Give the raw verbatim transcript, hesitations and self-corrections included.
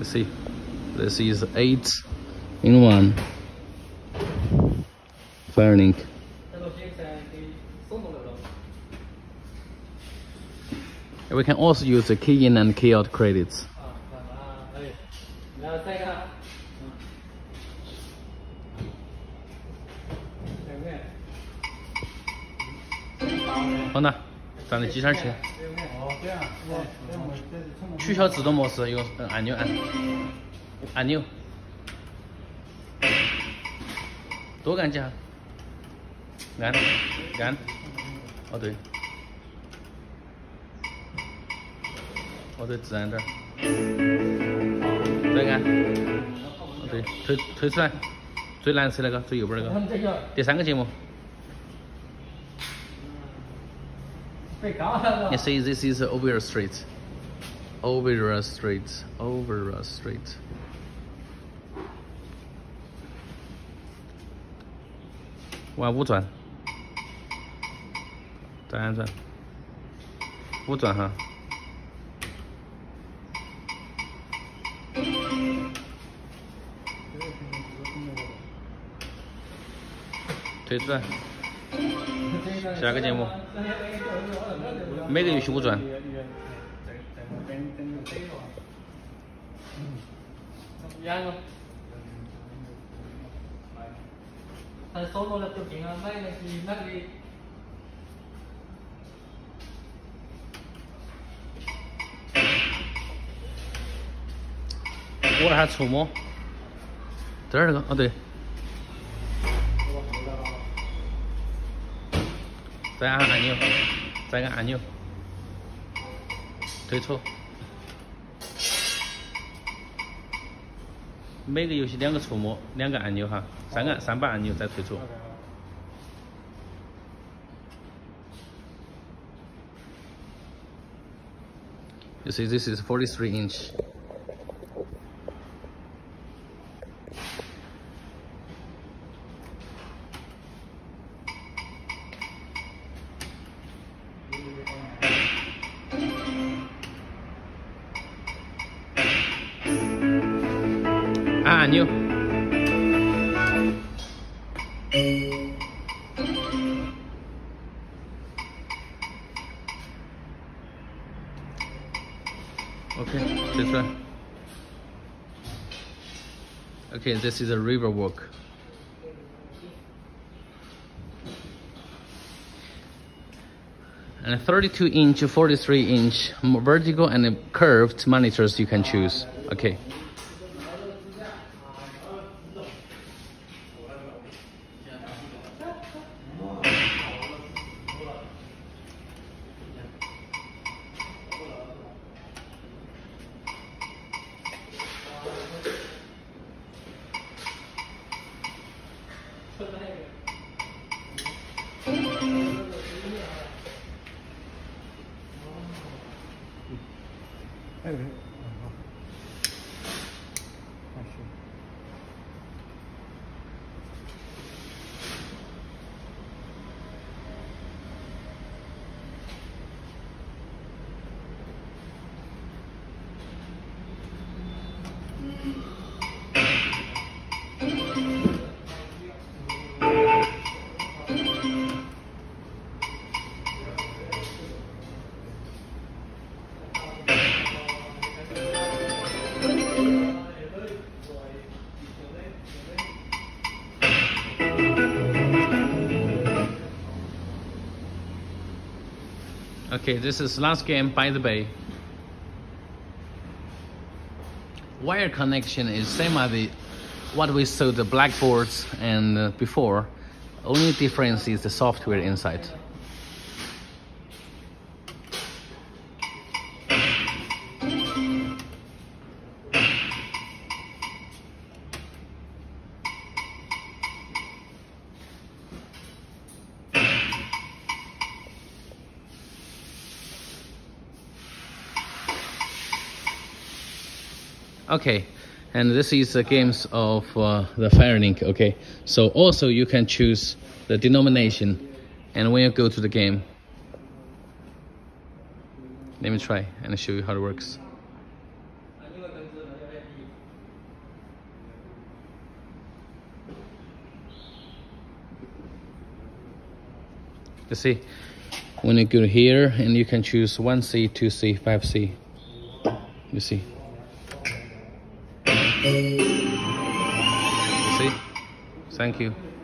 You see, this is eight in one Firenink. We can also use the key in and key out credits. 放哪？站在机上去。取消自动模式，用按钮按按钮，多按几下，按按。哦对，哦对，自然点。再按。哦对，推推出来，最蓝色那个，最右边那个，第三个节目。 You see, this is Overa Street. Overa Street. Overa Street. One 五转，再按转，五转哈。推出来。下个节目。 每个游戏五转。我还触摸，这儿那个，哦对，再按按钮，再按按钮。 退出，每个游戏两个触摸，两个按钮哈，三个三把按钮再退出。You see, this is forty-three inch. Ah, new. Okay, this one. Okay, this is a river walk. And thirty-two inch, forty-three inch vertical and curved monitors you can choose. Okay. Okay, this is last game by the bay. Wire connection is same as the what we saw the blackboards and uh, before. Only difference is the software inside. Okay, and this is the games of uh, the Firenink. Okay, so also you can choose the denomination, and when you go to the game, let me try and show you how it works. You see, when you go here and you can choose one C, two C, five C. You see. You see? Thank you.